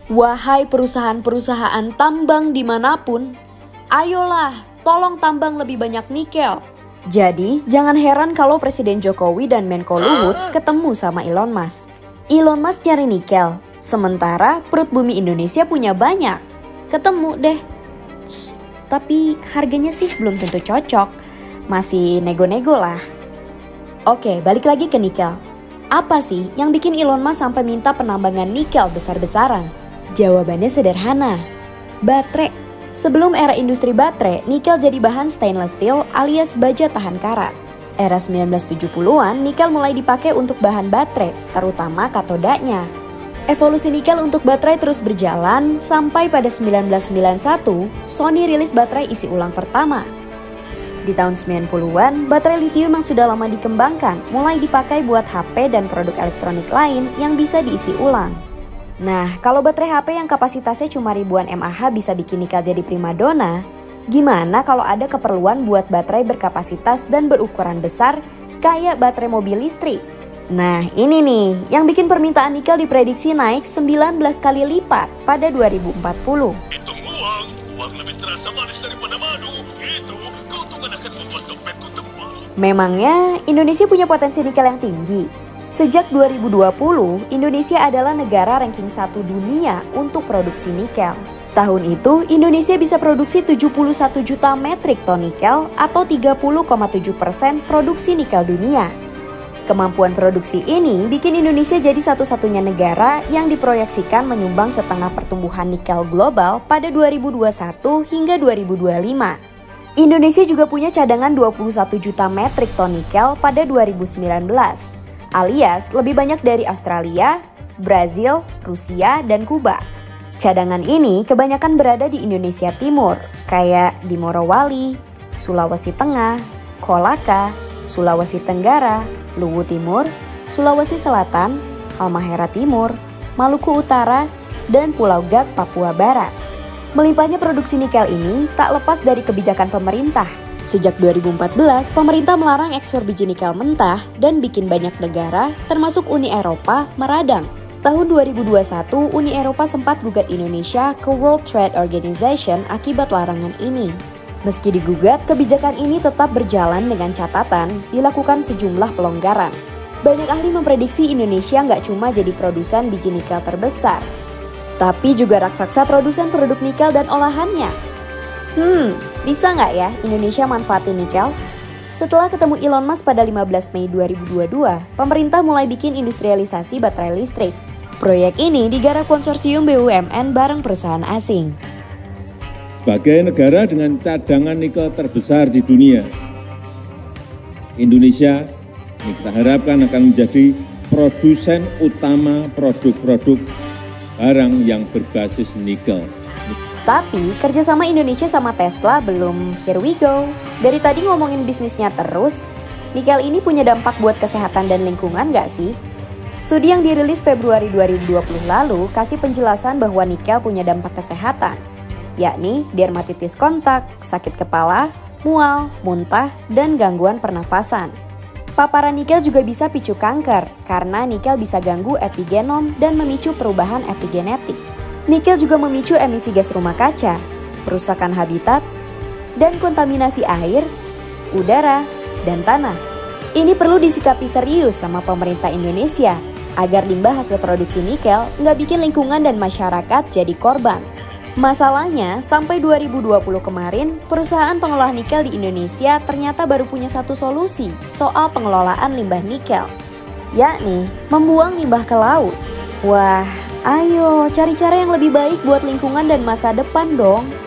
Wahai perusahaan-perusahaan tambang dimanapun, ayolah tolong tambang lebih banyak nikel. Jadi jangan heran kalau Presiden Jokowi dan Menko Luhut ketemu sama Elon Musk. Elon Musk nyari nikel, sementara perut bumi Indonesia punya banyak. Ketemu deh. Tapi harganya sih belum tentu cocok. Masih nego-nego lah. Oke, balik lagi ke nikel. Apa sih yang bikin Elon Musk sampai minta penambangan nikel besar-besaran? Jawabannya sederhana. Baterai. Sebelum era industri baterai, nikel jadi bahan stainless steel alias baja tahan karat. Era 1970-an, nikel mulai dipakai untuk bahan baterai, terutama katodanya. Evolusi nikel untuk baterai terus berjalan sampai pada 1991, Sony rilis baterai isi ulang pertama. Di tahun 90-an, baterai litium yang sudah lama dikembangkan mulai dipakai buat HP dan produk elektronik lain yang bisa diisi ulang. Nah, kalau baterai HP yang kapasitasnya cuma ribuan mAh bisa bikin nikel jadi primadona, gimana kalau ada keperluan buat baterai berkapasitas dan berukuran besar kayak baterai mobil listrik? Nah, ini nih yang bikin permintaan nikel diprediksi naik 19 kali lipat pada 2040. Hitung uang lebih terasa manis daripada madu. Itu keuntungan akan membuat dompetku tebal. Memangnya Indonesia punya potensi nikel yang tinggi? Sejak 2020, Indonesia adalah negara ranking 1 dunia untuk produksi nikel. Tahun itu, Indonesia bisa produksi 71 juta metrik ton nikel atau 30,7% produksi nikel dunia. Kemampuan produksi ini bikin Indonesia jadi satu-satunya negara yang diproyeksikan menyumbang setengah pertumbuhan nikel global pada 2021 hingga 2025. Indonesia juga punya cadangan 21 juta metrik ton nikel pada 2019. Alias lebih banyak dari Australia, Brazil, Rusia, dan Kuba. Cadangan ini kebanyakan berada di Indonesia Timur, kayak di Morowali, Sulawesi Tengah, Kolaka, Sulawesi Tenggara, Luwu Timur, Sulawesi Selatan, Halmahera Timur, Maluku Utara, dan Pulau Gak, Papua Barat. Melimpahnya produksi nikel ini tak lepas dari kebijakan pemerintah. Sejak 2014, pemerintah melarang ekspor biji nikel mentah dan bikin banyak negara, termasuk Uni Eropa, meradang. Tahun 2021, Uni Eropa sempat gugat Indonesia ke World Trade Organization akibat larangan ini. Meski digugat, kebijakan ini tetap berjalan dengan catatan dilakukan sejumlah pelonggaran. Banyak ahli memprediksi Indonesia nggak cuma jadi produsen biji nikel terbesar, tapi juga raksasa produsen produk nikel dan olahannya. Bisa nggak ya Indonesia manfaatin nikel? Setelah ketemu Elon Musk pada 15 Mei 2022, pemerintah mulai bikin industrialisasi baterai listrik. Proyek ini digarap konsorsium BUMN bareng perusahaan asing. Sebagai negara dengan cadangan nikel terbesar di dunia, Indonesia ini kita harapkan akan menjadi produsen utama produk-produk barang yang berbasis nikel. Tapi kerjasama Indonesia sama Tesla belum here we go. Dari tadi ngomongin bisnisnya terus, nikel ini punya dampak buat kesehatan dan lingkungan nggak sih? Studi yang dirilis Februari 2020 lalu kasih penjelasan bahwa nikel punya dampak kesehatan, yakni dermatitis kontak, sakit kepala, mual, muntah, dan gangguan pernafasan. Paparan nikel juga bisa picu kanker karena nikel bisa ganggu epigenom dan memicu perubahan epigenetik. Nikel juga memicu emisi gas rumah kaca, perusakan habitat, dan kontaminasi air, udara, dan tanah. Ini perlu disikapi serius sama pemerintah Indonesia agar limbah hasil produksi nikel nggak bikin lingkungan dan masyarakat jadi korban. Masalahnya, sampai 2020 kemarin, perusahaan pengolah nikel di Indonesia ternyata baru punya satu solusi soal pengelolaan limbah nikel, yakni membuang limbah ke laut. Wah, ayo cari cara yang lebih baik buat lingkungan dan masa depan dong.